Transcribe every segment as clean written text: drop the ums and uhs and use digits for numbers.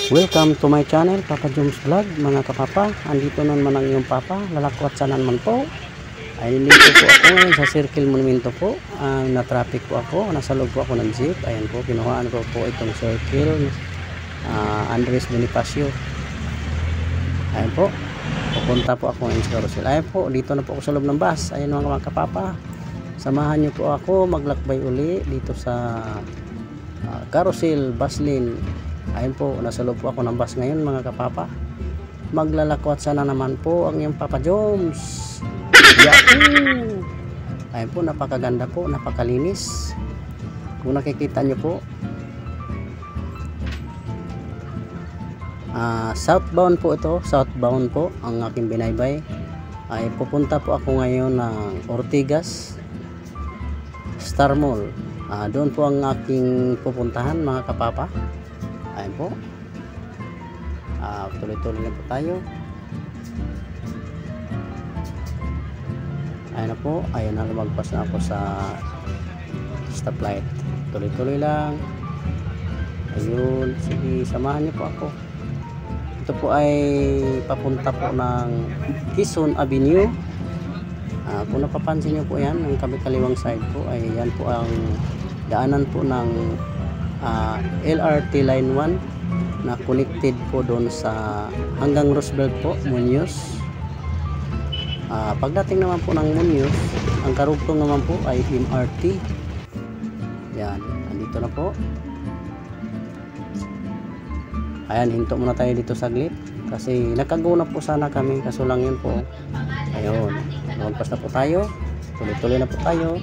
Welcome to my channel, Papa Joms Vlog, mga kapapa. Andito naman ang iyong papa, lalakwat sa naman po. Ay nandito po ako ngayon sa Circle Monumento po. Na-traffic po ako, nasa loob po ako ng jeep. Ayan po, kinuhaan ko po itong Circle Andres Bonifacio. Ayan po, pupunta po ako ngayon sa carousel. Ayan po, dito na po ako sa loob ng bus. Ayan mga kapapa, samahan niyo po ako maglakbay uli dito sa carousel bus lane. Ayun po, nasa loob po ako ng bus ngayon mga kapapa. Maglalakwat sana naman po ang iyong Papa Joms. Yahoo! Ayun po, napakaganda po, napakalinis. Kung nakikita nyo po, southbound po ito, southbound po ang aking binaybay. Ay pupunta po ako ngayon ng Ortigas Star Mall. Doon po ang aking pupuntahan mga kapapa. Ayan po, tuloy-tuloy na po tayo. Ayan na po, ayan na, lumagpas na ako sa stoplight. Tuloy-tuloy lang. Ayun, sige, samahan niyo po ako. Ito po ay papunta po ng Quezon Avenue. Kung napapansin niyo po yan, ang kaliwang side po ay yan po ang daanan po ng LRT Line 1 na connected po doon sa hanggang Roosevelt po, Muñoz. Pagdating naman po ng Muñoz, ang karugtong naman po ay MRT. Yan, andito na po. Ayan, hinto muna tayo dito saglit kasi nakago na po sana kami, kaso lang yun po. Ayun, lumagpas na po tayo, tuloy-tuloy na po tayo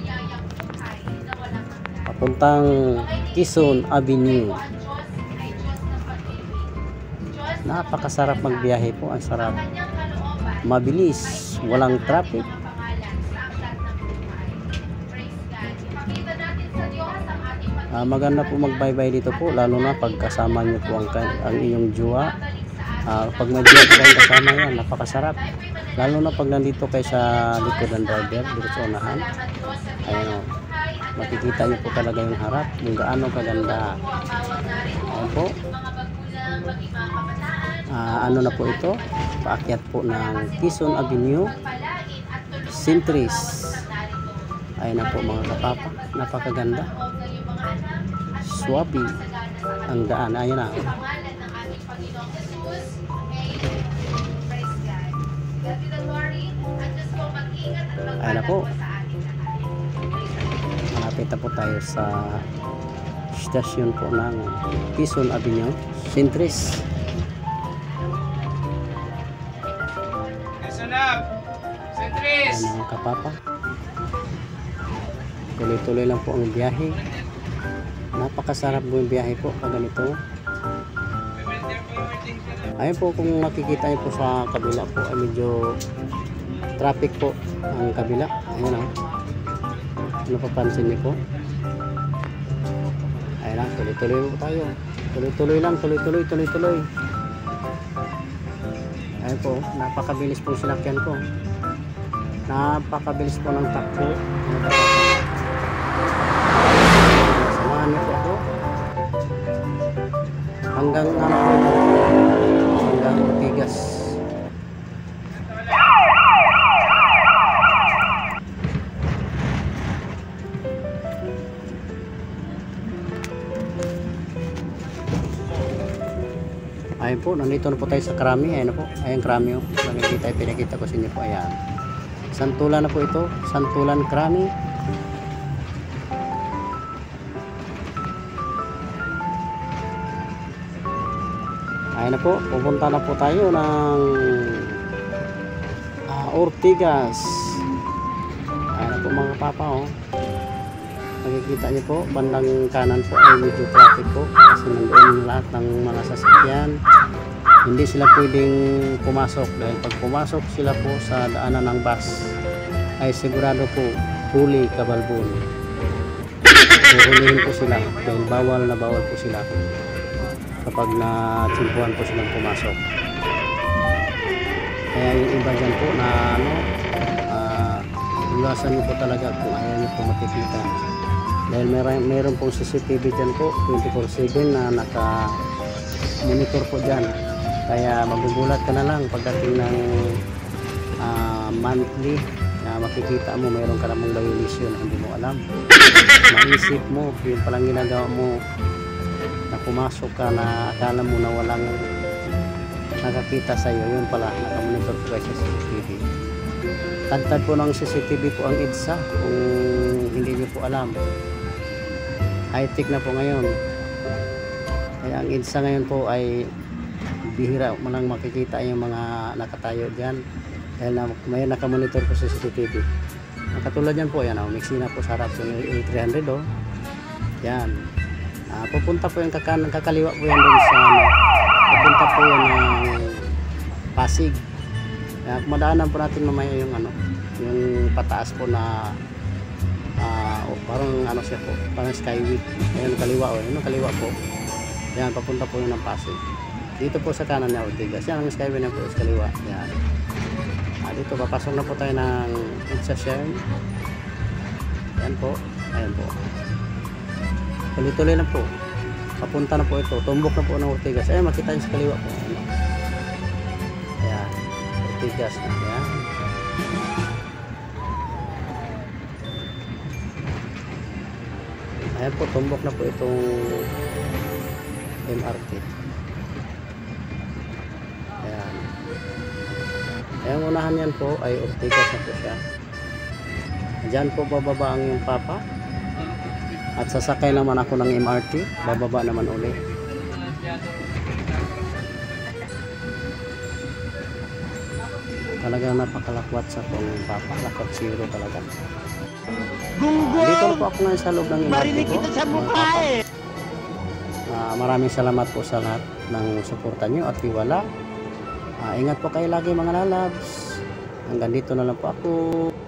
papuntang Quezon Avenue. Napakasarap magbiyahe po, ang sarap, mabilis, walang traffic. Maganda po magbaybay dito po, lalo na pag kasama nyo po ang inyong jowa. Pag may jowa po kayong kasama, yan, napakasarap, lalo na pag nandito kayo sa likod ng driver, dito sa unahan. Ayun o, makikita nyo po talaga yung harap, yung gaano kaganda. Ayun po, ano na po ito, paakyat po ng Quezon Avenue Centris. Ayun na po mga kapapa, napakaganda, swabe ang daan. Ayun na, ayun na po, malapit na po tayo sa stasyon po ng Quezon Avenue Centris. Ayan mga kapapa, tuloy-tuloy lang po ang biyahe. Napakasarap po yung biyahe po pag ganito. Ayun po, kung nakikita niyo po sa kabila po ay medyo traffic po ang kabila. Ayun na, napapansin niyo po. Ayun na, tuloy-tuloy po tayo, tuloy-tuloy lang, tuloy-tuloy. Ayun po, napakabilis po sinakyan ko, napakabilis po ng takbo. Samahan niyo po ako hanggang hanggang Ortigas. Ayun po, nandito na po tayo sa Krami. Ayun na po, ayun Krami o. Pinakita ko sa inyo po. Ayan, Santulan na po ito, Santulan Krami. Ayun na po, pupunta na po tayo ng Ortigas. Ayun na po mga papa o. Nakikita niyo po, bandang kanan po ay medyo traffic po kasi nandoon lahat ng mga sasakyan. Hindi sila pwedeng pumasok dahil pag pumasok sila po sa daanan ng bus ay sigurado po huli kabalbon. Huhulihin po sila dahil bawal po sila kapag natsimpuhan po silang pumasok. Kaya yung iba dyan po na iwasan niyo po talaga kung ayaw niyo po makikita. Dahil meron pong CCTV dyan po 24/7 na monitor po dyan. Kaya magugulat ka na lang pagdating ng monthly na makikita mo mayroon ka namang violation na hindi mo alam. Maisip mo, yun palang ginagawa mo na pumasok ka na akala mo na walang nakakita sa iyo, yun pala nakamonitor po kayo sa CCTV. Tagtad po ng CCTV po ang EDSA kung hindi niyo po alam. High-tech na po ngayon. Kaya ang EDSA ngayon po ay bihira mo lang makikita yung mga nakatayo dyan dahil na, may nakamonitor po sa CCTV. Katulad yan po, yan Mixina po sa harap yung A300 yan. Pupunta po yung kakaliwa po yan doon sa pupunta po yan ng Pasig. Kumadaanan po natin mamaya yung yung pataas po na parang siya po, parang skyway. Ayan kaliwa yung kaliwa po. Yan papunta po yung ng Pasig. Dito po sa kanan niya Ortigas. Yan ang skyway na po sa kaliwa. Yan. Dito papasok na po tayo ng EDSA share. Yan po. Ayan po. Tuloy-tuloy na po. Papunta na po ito. Tumbok na po ng Ortigas. Ayan makita yung sa kaliwa po. Ayan. Ortigas na. Ayan. Ayan po. Tumbok na po itong MRT. Ayan. Ayan unahan yan po ay Ortigas na po siya. Diyan po bababa ang yung papa. At sasakay naman ako ng MRT. Bababa naman ulit. Talagang napakalakwat sa pong papa. Lakwat zero talaga. Dito na po ako ngayon sa loob ng MRT ko. Maraming salamat po sa lahat ng suporta nyo at tiwala. Ingat po kayo lagi mga lalabs. Hanggang dito na lang po ako.